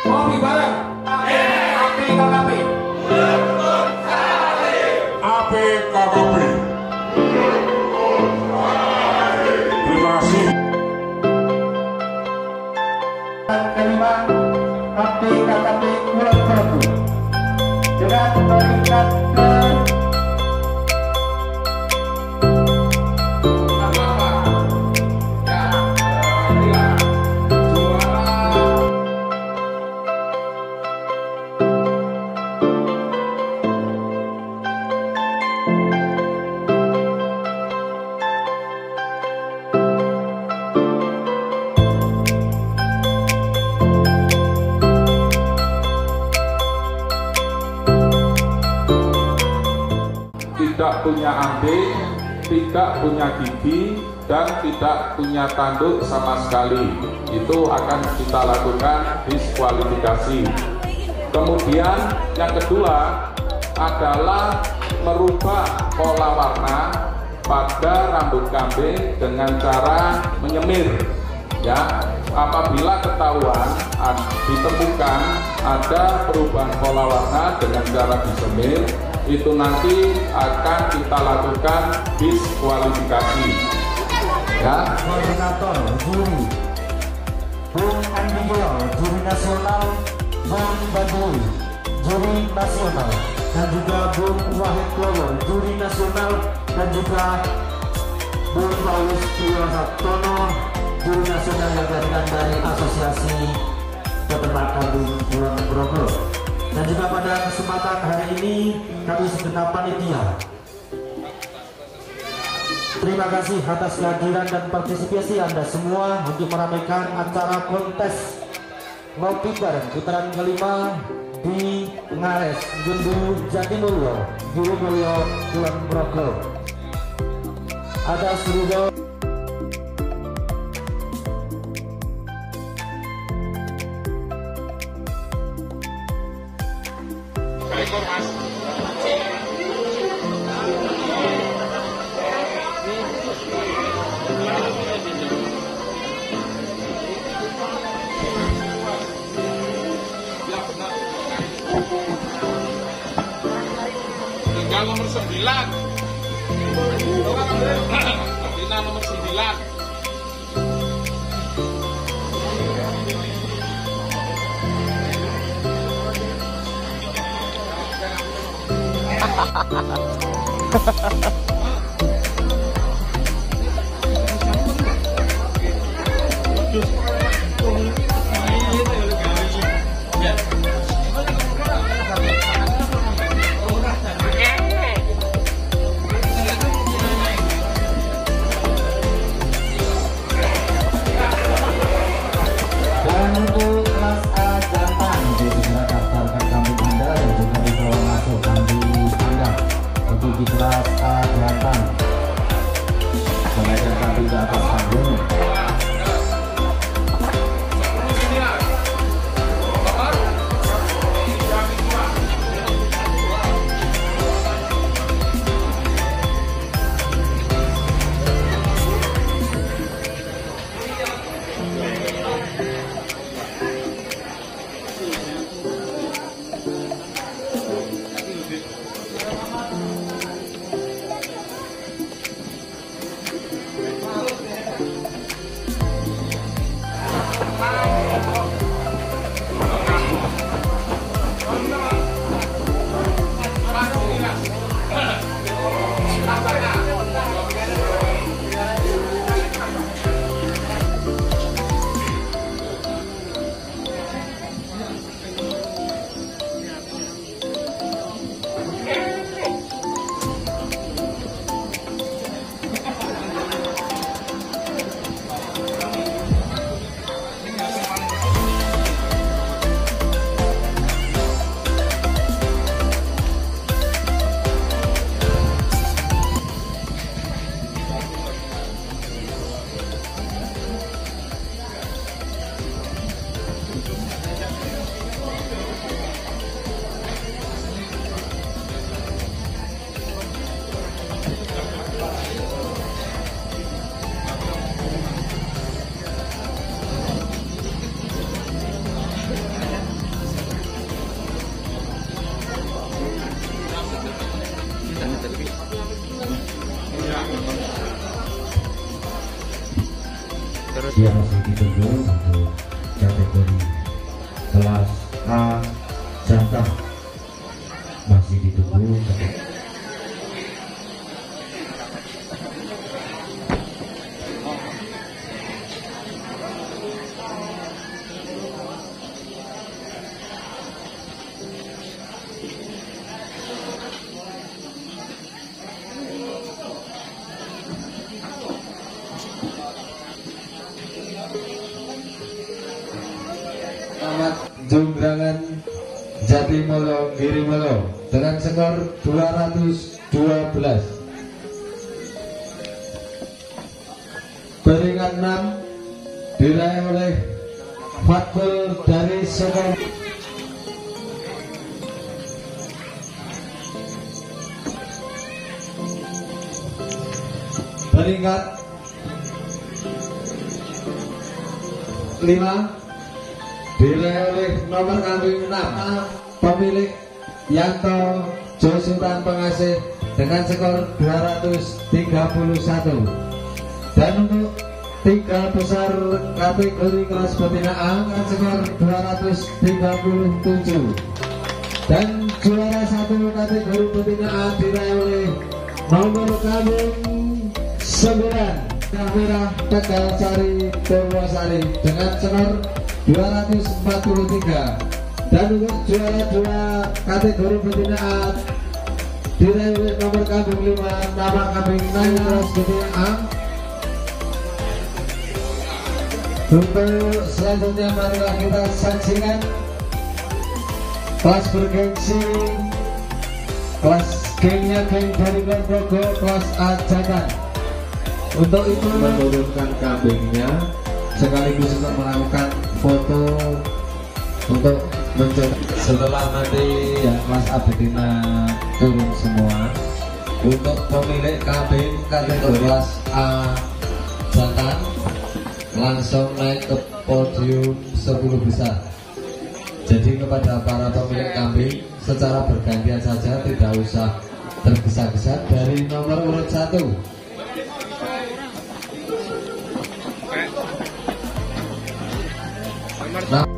Ngopi bareng. APKKP. APKKP. Terima kasih. Kelima, APKKP Kulon Progo dengan peringkat ke tidak punya ambing, tidak punya gigi, dan tidak punya tanduk sama sekali. Itu akan kita lakukan diskualifikasi. Kemudian yang kedua adalah merubah pola warna pada rambut kambing dengan cara menyemir. Ya, apabila ketahuan ditemukan ada perubahan pola warna dengan cara disemir, itu nanti akan kita lakukan diskualifikasi. Ya. koordinator juri Bung Andio, juri nasional, Bung Badui, juri nasional, dan juga Bung Wahid Lolo, juri nasional, dan juga Bung Paulus Priyosastono, juri nasional yang datang dari Asosiasi Peternak Kambing Kulon Progo. Dan juga pada kesempatan hari ini kami segenap panitia terima kasih atas kehadiran dan partisipasi Anda semua untuk meramaikan acara kontes ngopi bareng putaran kelima di Ngares, Gundu, Jatimulyo, Jurumulyo, Kulon Progo. Ada seluruh Tinggal nomor 9. Tinggal nomor 9. di kelas A dan dia masih ditunggu untuk kategori kelas A jantan, masih ditunggu. Ahmad Jongrangan Jatimolo Girimolo dengan skor 212. Peringkat 6 diraih oleh Fatkul dari Sokong. Peringkat 5 diraih oleh nomor kambing 6 pemilik Yanto Josutan Pengasih dengan skor 231. Dan untuk 3 besar kategori kelas betina A dengan skor 237. Dan juara 1 kategori betina A diraih oleh nomor kambing 9 Merah Tegal Sari Purwosari dengan skor 243. Dan untuk juara 2 kategori betina A diraih oleh nomor kambing 5 nama kambing kelas betina A. Untuk selanjutnya marilah kita saksikan kelas bergengsi, kelas gengnya geng dari Ponorogo kelas A jantan. Untuk itu menurunkan kambingnya sekaligus untuk melakukan foto untuk mencoba. Setelah nanti ya kelas A betina turun semua, untuk pemilik kambing kategori kelas A jantan langsung naik ke podium 10 besar. Jadi kepada para pemilik kambing secara bergantian saja, tidak usah tergesa-gesa. Dari nomor urut 1 Nah,